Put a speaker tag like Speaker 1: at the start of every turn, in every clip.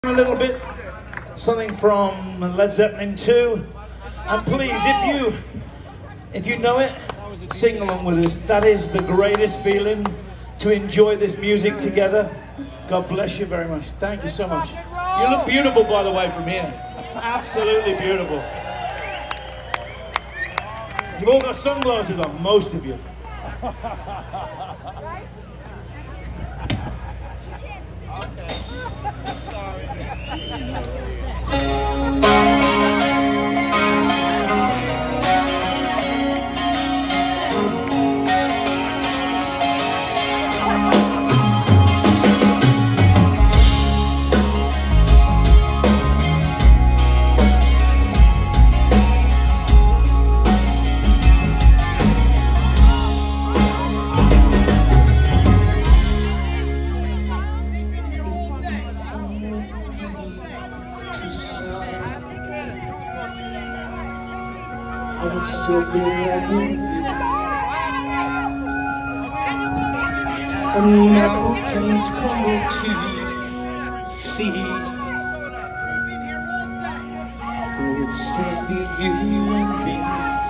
Speaker 1: A little bit, something from Led Zeppelin 2, and please, if you know it, sing along with us. That is the greatest feeling, to enjoy this music together. God bless you very much. Thank you so much. You look beautiful, by the way, from here. Absolutely beautiful. You've all got sunglasses on, most of you.
Speaker 2: I would still be loving you. And mountains crumble to the sea. There would still be you and me.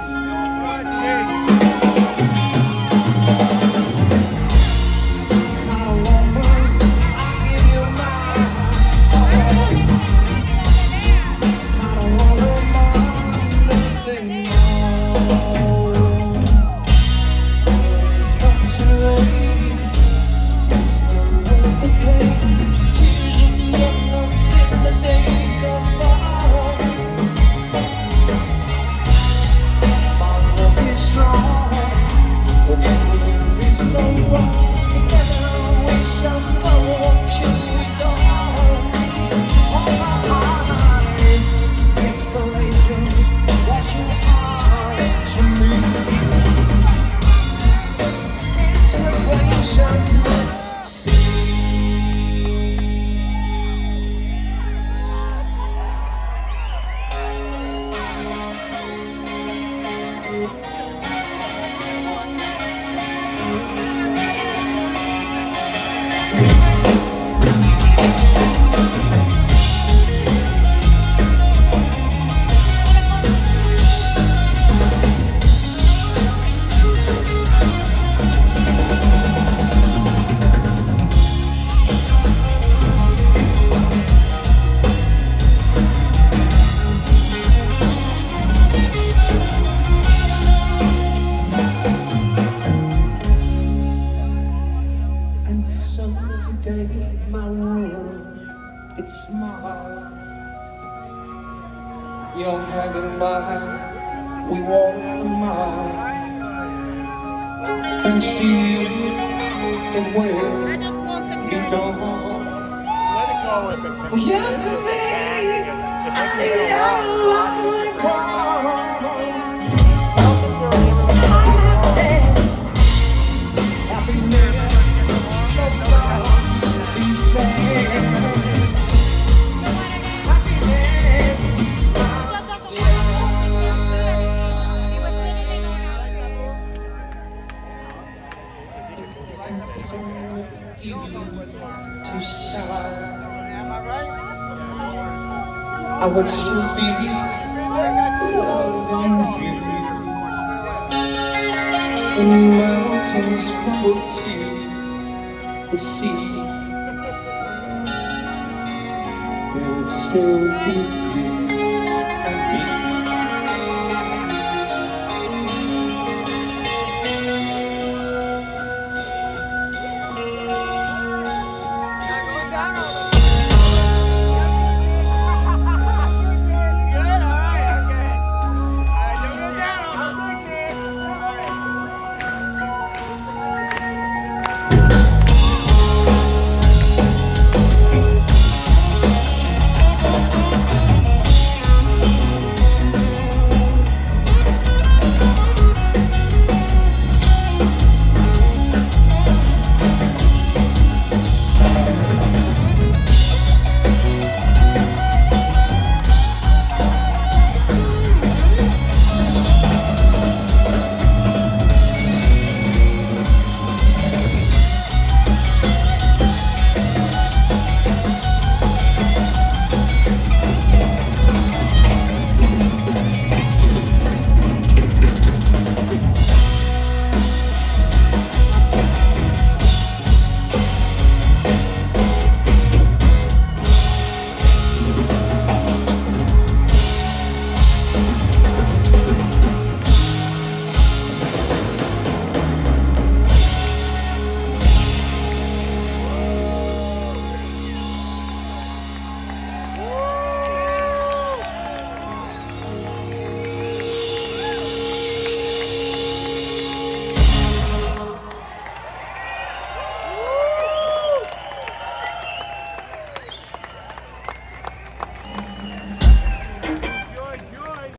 Speaker 2: Today my world, it smiles. Your hand in mine, we walk the mile. Thanks to you, it will be done. For you to me, and the lonely world. To shine, I would still be loving you. When mountains crumble to the sea, there would still be you.